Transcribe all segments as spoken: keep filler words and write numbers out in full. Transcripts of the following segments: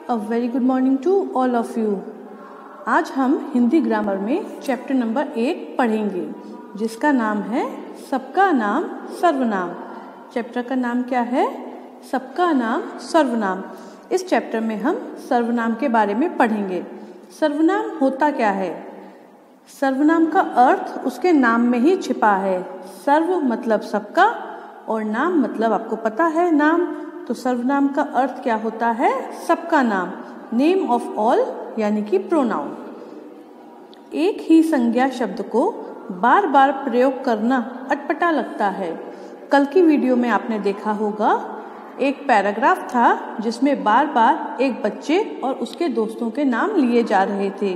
A very good morning to all of you. आज हम Hindi grammar में चैप्टर नंबर एक पढ़ेंगे जिसका नाम है सबका नाम सर्वनाम। चैप्टर का नाम क्या है? सबका नाम सर्वनाम। इस चैप्टर में हम सर्वनाम के बारे में पढ़ेंगे। सर्वनाम होता क्या है? सर्वनाम का अर्थ उसके नाम में ही छिपा है। सर्व मतलब सबका और नाम मतलब आपको पता है नाम, तो सर्वनाम का अर्थ क्या होता है? सबका नाम, नेम ऑफ ऑल यानी कि प्रोनाउन। एक ही संज्ञा शब्द को बार बार प्रयोग करना अटपटा लगता है। कल की वीडियो में आपने देखा होगा एक पैराग्राफ था जिसमें बार बार एक बच्चे और उसके दोस्तों के नाम लिए जा रहे थे।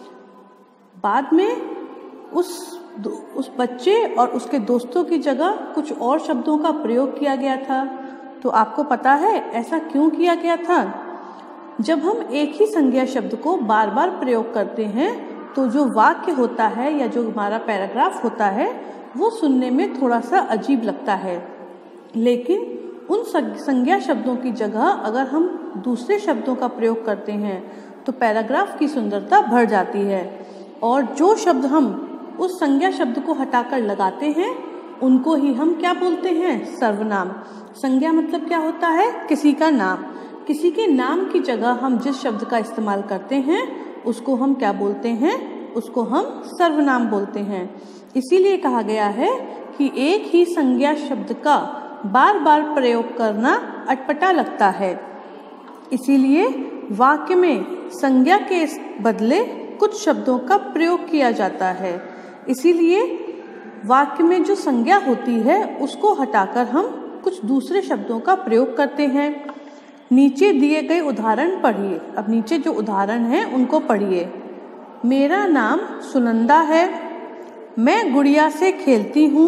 बाद में उस उस बच्चे और उसके दोस्तों की जगह कुछ और शब्दों का प्रयोग किया गया था। तो आपको पता है ऐसा क्यों किया गया था? जब हम एक ही संज्ञा शब्द को बार बार प्रयोग करते हैं तो जो वाक्य होता है या जो हमारा पैराग्राफ होता है वो सुनने में थोड़ा सा अजीब लगता है, लेकिन उन संज्ञा शब्दों की जगह अगर हम दूसरे शब्दों का प्रयोग करते हैं तो पैराग्राफ की सुंदरता बढ़ जाती है। और जो शब्द हम उस संज्ञा शब्द को हटाकर लगाते हैं उनको ही हम क्या बोलते हैं? सर्वनाम। संज्ञा मतलब क्या होता है? किसी का नाम। किसी के नाम की जगह हम जिस शब्द का इस्तेमाल करते हैं उसको हम क्या बोलते हैं? उसको हम सर्वनाम बोलते हैं। इसीलिए कहा गया है कि एक ही संज्ञा शब्द का बार बार प्रयोग करना अटपटा लगता है। इसीलिए वाक्य में संज्ञा के बदले कुछ शब्दों का प्रयोग किया जाता है। इसीलिए वाक्य में जो संज्ञा होती है उसको हटाकर हम कुछ दूसरे शब्दों का प्रयोग करते हैं। नीचे दिए गए उदाहरण पढ़िए। अब नीचे जो उदाहरण है उनको पढ़िए। मेरा नाम सुनंदा है, मैं गुड़िया से खेलती हूँ,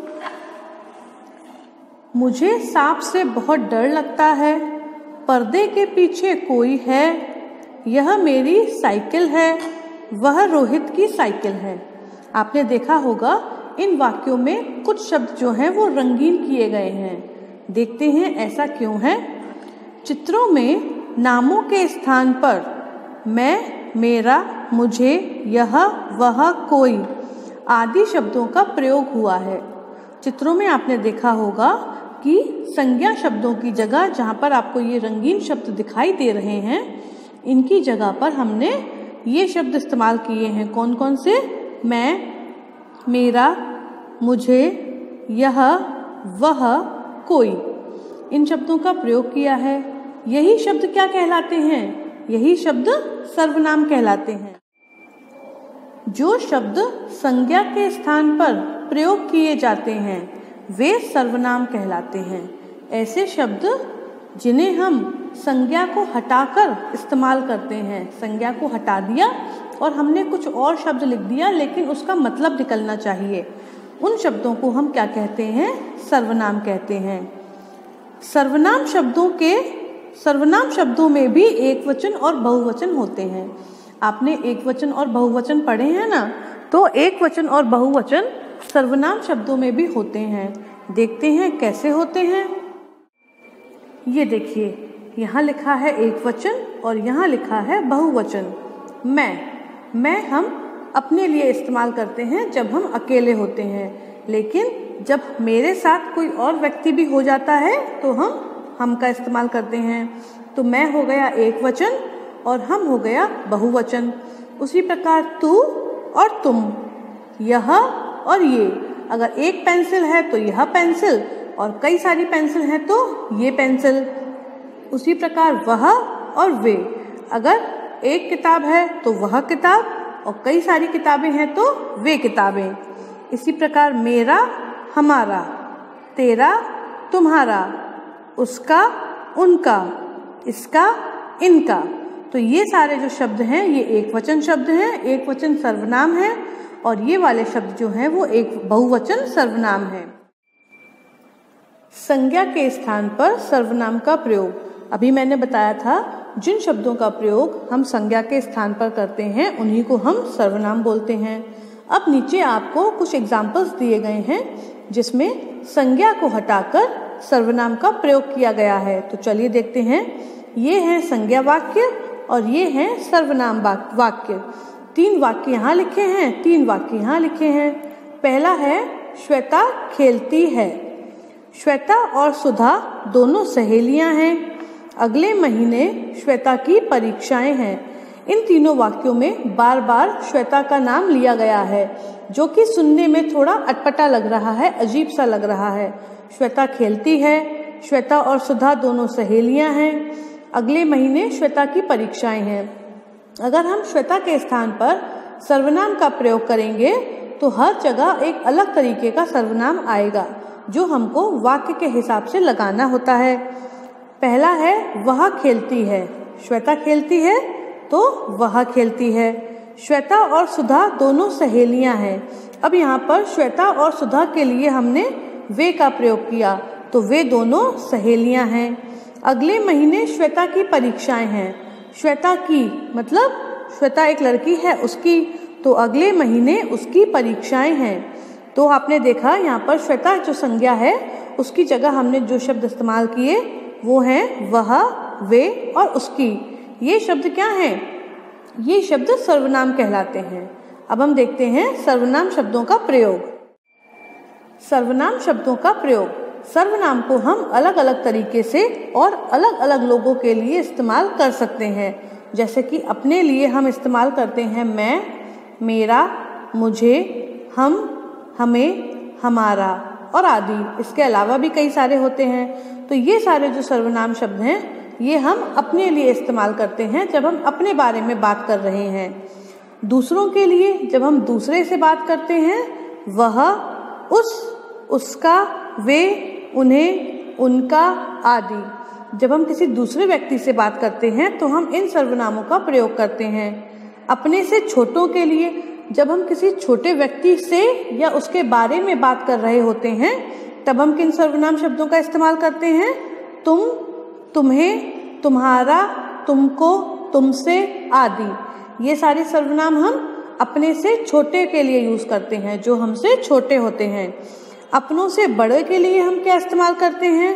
मुझे सांप से बहुत डर लगता है, पर्दे के पीछे कोई है, यह मेरी साइकिल है, वह रोहित की साइकिल है। आपने देखा होगा इन वाक्यों में कुछ शब्द जो हैं वो रंगीन किए गए हैं। देखते हैं ऐसा क्यों है। चित्रों में नामों के स्थान पर मैं, मेरा, मुझे, यह, वह, कोई आदि शब्दों का प्रयोग हुआ है। चित्रों में आपने देखा होगा कि संज्ञा शब्दों की जगह जहाँ पर आपको ये रंगीन शब्द दिखाई दे रहे हैं इनकी जगह पर हमने ये शब्द इस्तेमाल किए हैं। कौन कौन से? मैं, मेरा, मुझे, यह, वह, कोई, इन शब्दों का प्रयोग किया है। यही शब्द क्या कहलाते हैं? यही शब्द सर्वनाम कहलाते हैं। जो शब्द संज्ञा के स्थान पर प्रयोग किए जाते हैं वे सर्वनाम कहलाते हैं। ऐसे शब्द जिन्हें हम संज्ञा को हटाकर इस्तेमाल करते हैं, संज्ञा को हटा दिया और हमने कुछ और शब्द लिख दिया लेकिन उसका मतलब निकलना चाहिए, उन शब्दों को हम क्या कहते हैं? सर्वनाम कहते हैं। सर्वनाम शब्दों के सर्वनाम शब्दों में भी एक वचन और बहुवचन होते हैं। आपने एक वचन और बहुवचन पढ़े हैं ना, तो एक वचन और बहुवचन सर्वनाम शब्दों में भी होते हैं। देखते हैं कैसे होते हैं। ये देखिए, यहाँ लिखा है एक वचन और यहाँ लिखा है बहुवचन। मैं मैं हम अपने लिए इस्तेमाल करते हैं जब हम अकेले होते हैं, लेकिन जब मेरे साथ कोई और व्यक्ति भी हो जाता है तो हम हम का इस्तेमाल करते हैं। तो मैं हो गया एक वचन और हम हो गया बहुवचन। उसी प्रकार तू और तुम, यह और ये। अगर एक पेंसिल है तो यह पेंसिल और कई सारी पेंसिल हैं तो ये पेंसिल। उसी प्रकार वह और वे। अगर एक किताब है तो वह किताब और कई सारी किताबें हैं तो वे किताबें। इसी प्रकार मेरा, हमारा, तेरा, तुम्हारा, उसका, उनका, इसका, इनका। तो ये सारे जो शब्द हैं ये एक वचन शब्द हैं, एक वचन सर्वनाम है और ये वाले शब्द जो हैं वो एक बहुवचन सर्वनाम है। संज्ञा के स्थान पर सर्वनाम का प्रयोग। अभी मैंने बताया था जिन शब्दों का प्रयोग हम संज्ञा के स्थान पर करते हैं उन्हीं को हम सर्वनाम बोलते हैं। अब नीचे आपको कुछ एग्जाम्पल्स दिए गए हैं जिसमें संज्ञा को हटाकर सर्वनाम का प्रयोग किया गया है। तो चलिए देखते हैं। ये हैं संज्ञा वाक्य और ये हैं सर्वनाम वाक्य। तीन वाक्य यहाँ लिखे हैं, तीन वाक्य यहाँ लिखे हैं। पहला है श्वेता खेलती है। श्वेता और सुधा दोनों सहेलियां हैं। अगले महीने श्वेता की परीक्षाएं हैं। इन तीनों वाक्यों में बार बार श्वेता का नाम लिया गया है, जो कि सुनने में थोड़ा अटपटा लग रहा है, अजीब सा लग रहा है। श्वेता खेलती है, श्वेता और सुधा दोनों सहेलियां हैं, अगले महीने श्वेता की परीक्षाएं हैं। अगर हम श्वेता के स्थान पर सर्वनाम का प्रयोग करेंगे तो हर जगह एक अलग तरीके का सर्वनाम आएगा, जो हमको वाक्य के हिसाब से लगाना होता है। पहला है वह खेलती है। श्वेता खेलती है तो वह खेलती है। श्वेता और सुधा दोनों सहेलियां हैं। अब यहाँ पर श्वेता और सुधा के लिए हमने वे का प्रयोग किया, तो वे दोनों सहेलियां हैं। अगले महीने श्वेता की परीक्षाएं हैं। श्वेता की मतलब श्वेता एक लड़की है, उसकी, तो अगले महीने उसकी परीक्षाएं हैं। तो आपने देखा यहाँ पर श्वेता जो संज्ञा है उसकी जगह हमने जो शब्द इस्तेमाल किए वो हैं वह, वे और उसकी। ये शब्द क्या हैं? ये शब्द सर्वनाम कहलाते हैं। अब हम देखते हैं सर्वनाम शब्दों का प्रयोग। सर्वनाम शब्दों का प्रयोग। सर्वनाम को हम अलग अलग तरीके से और अलग अलग लोगों के लिए इस्तेमाल कर सकते हैं। जैसे कि अपने लिए हम इस्तेमाल करते हैं मैं, मेरा, मुझे, हम, हमें, हमारा और आदि। इसके अलावा भी कई सारे होते हैं। तो ये सारे जो सर्वनाम शब्द हैं ये हम अपने लिए इस्तेमाल करते हैं जब हम अपने बारे में बात कर रहे हैं। दूसरों के लिए जब हम दूसरे से बात करते हैं वह, उस, उसका, वे, उन्हें, उनका आदि। जब हम किसी दूसरे व्यक्ति से बात करते हैं तो हम इन सर्वनामों का प्रयोग करते हैं। अपने से छोटों के लिए जब हम किसी छोटे व्यक्ति से या उसके बारे में बात कर रहे होते हैं तब हम किन सर्वनाम शब्दों का इस्तेमाल करते हैं? तुम, तुम्हें, तुम्हारा, तुमको, तुमसे आदि। ये सारे सर्वनाम हम अपने से छोटे के लिए यूज करते हैं, जो हमसे छोटे होते हैं। अपनों से बड़े के लिए हम क्या इस्तेमाल करते हैं?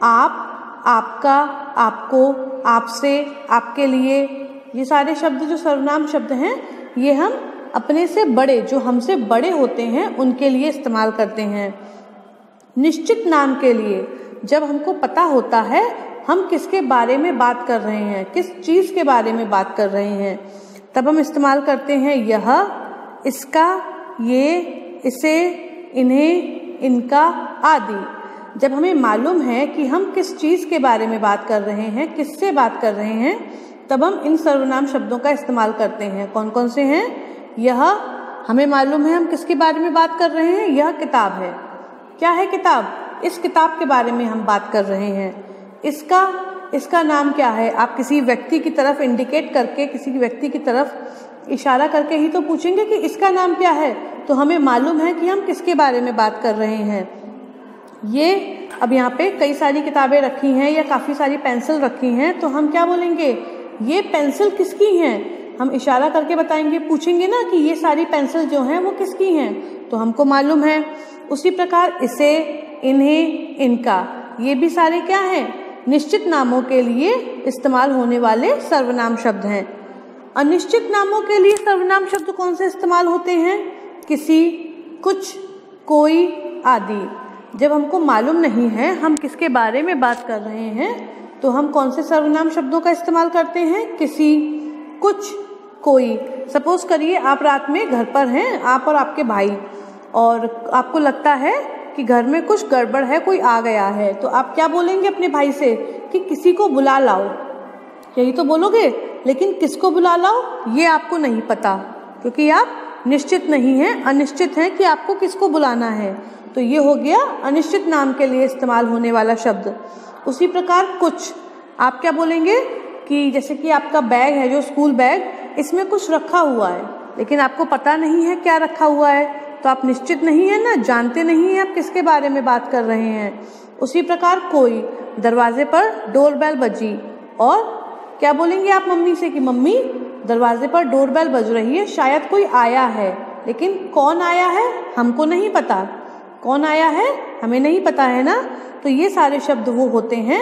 आप, आपका, आपको, आपसे, आपके लिए। ये सारे शब्द जो सर्वनाम शब्द हैं ये हम अपने से बड़े, जो हमसे बड़े होते हैं, उनके लिए इस्तेमाल करते हैं। निश्चित नाम के लिए जब हमको पता होता है हम किसके बारे में बात कर रहे हैं, किस चीज के बारे में बात कर रहे हैं, तब हम इस्तेमाल करते हैं यह, इसका, ये, इसे, इन्हें, इनका आदि। जब हमें मालूम है कि हम किस चीज के बारे में बात कर रहे हैं, किससे बात कर रहे हैं, तब हम इन सर्वनाम शब्दों का इस्तेमाल करते हैं। कौन कौन से हैं? यह, हमें मालूम है हम किसके बारे में बात कर रहे हैं, यह किताब है। क्या है किताब? इस किताब के बारे में हम बात कर रहे हैं। इसका, इसका नाम क्या है? आप किसी व्यक्ति की तरफ इंडिकेट करके, किसी व्यक्ति की तरफ इशारा करके ही तो पूछेंगे कि इसका नाम क्या है, तो हमें मालूम है कि हम किसके बारे में बात कर रहे हैं। ये अब यहाँ पे कई सारी किताबें रखी हैं या काफ़ी सारी पेंसिल रखी हैं, तो हम क्या बोलेंगे? ये पेंसिल किसकी हैं? हम इशारा करके बताएंगे, पूछेंगे ना कि ये सारी पेंसिल जो हैं वो किसकी हैं, तो हमको मालूम है। उसी प्रकार इसे, इन्हें, इनका, ये भी सारे क्या हैं? निश्चित नामों के लिए इस्तेमाल होने वाले सर्वनाम शब्द हैं। अनिश्चित नामों के लिए सर्वनाम शब्द कौन से इस्तेमाल होते हैं? किसी, कुछ, कोई आदि। जब हमको मालूम नहीं है हम किसके बारे में बात कर रहे हैं तो हम कौन से सर्वनाम शब्दों का इस्तेमाल करते हैं? किसी, कुछ, कोई। सपोज करिए आप रात में घर पर हैं, आप और आपके भाई, और आपको लगता है कि घर में कुछ गड़बड़ है, कोई आ गया है, तो आप क्या बोलेंगे अपने भाई से कि किसी को बुला लाओ, यही तो बोलोगे। लेकिन किसको बुला लाओ ये आपको नहीं पता, क्योंकि आप निश्चित नहीं हैं, अनिश्चित हैं कि आपको किसको बुलाना है। तो ये हो गया अनिश्चित नाम के लिए इस्तेमाल होने वाला शब्द। उसी प्रकार कुछ, आप क्या बोलेंगे कि जैसे कि आपका बैग है, जो स्कूल बैग, इसमें कुछ रखा हुआ है लेकिन आपको पता नहीं है क्या रखा हुआ है, तो आप निश्चित नहीं है ना, जानते नहीं हैं आप किसके बारे में बात कर रहे हैं। उसी प्रकार कोई, दरवाजे पर डोरबेल बजी, और क्या बोलेंगे आप मम्मी से कि मम्मी दरवाजे पर डोरबेल बज रही है, शायद कोई आया है, लेकिन कौन आया है हमको नहीं पता, कौन आया है हमें नहीं पता है ना। तो ये सारे शब्द वो होते हैं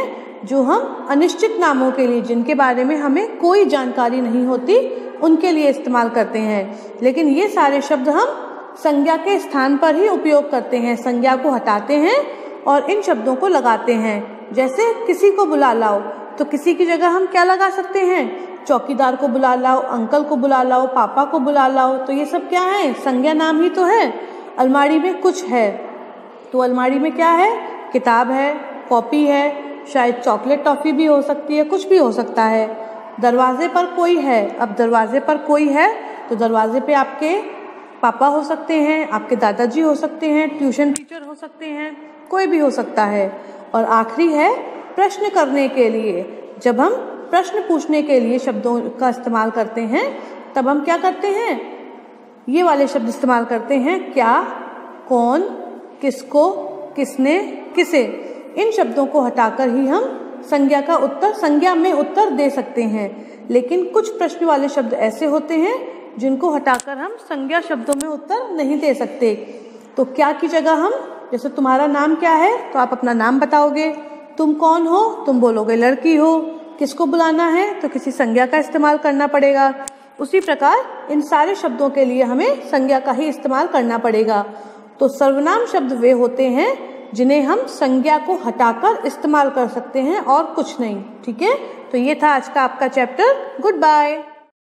जो हम अनिश्चित नामों के लिए, जिनके बारे में हमें कोई जानकारी नहीं होती, उनके लिए इस्तेमाल करते हैं। लेकिन ये सारे शब्द हम संज्ञा के स्थान पर ही उपयोग करते हैं, संज्ञा को हटाते हैं और इन शब्दों को लगाते हैं। जैसे किसी को बुला लाओ, तो किसी की जगह हम क्या लगा सकते हैं? चौकीदार को बुला लाओ, अंकल को बुला लाओ, पापा को बुला लाओ, तो ये सब क्या है? संज्ञा नाम ही तो है। अलमारी में कुछ है, तो अलमारी में क्या है? किताब है, कॉपी है, शायद चॉकलेट टॉफी भी हो सकती है, कुछ भी हो सकता है। दरवाजे पर कोई है, अब दरवाजे पर कोई है तो दरवाजे पे आपके पापा हो सकते हैं, आपके दादाजी हो सकते हैं, ट्यूशन टीचर हो सकते हैं, कोई भी हो सकता है। और आखिरी है प्रश्न करने के लिए। जब हम प्रश्न पूछने के लिए शब्दों का इस्तेमाल करते हैं तब हम क्या करते हैं? ये वाले शब्द इस्तेमाल करते हैं, क्या, कौन, किसको, किसने, किसे। इन शब्दों को हटाकर ही हम संज्ञा का उत्तर, संज्ञा में उत्तर दे सकते हैं। लेकिन कुछ प्रश्न वाले शब्द ऐसे होते हैं जिनको हटाकर हम संज्ञा शब्दों में उत्तर नहीं दे सकते। तो क्या की जगह हम, जैसे तुम्हारा नाम क्या है तो आप अपना नाम बताओगे, तुम कौन हो तुम बोलोगे लड़की हो, किसको बुलाना है तो किसी संज्ञा का इस्तेमाल करना पड़ेगा। उसी प्रकार इन सारे शब्दों के लिए हमें संज्ञा का ही इस्तेमाल करना पड़ेगा। तो सर्वनाम शब्द वे होते हैं जिन्हें हम संज्ञा को हटाकर इस्तेमाल कर सकते हैं और कुछ नहीं। ठीक है, तो ये था आज का आपका चैप्टर। Good bye.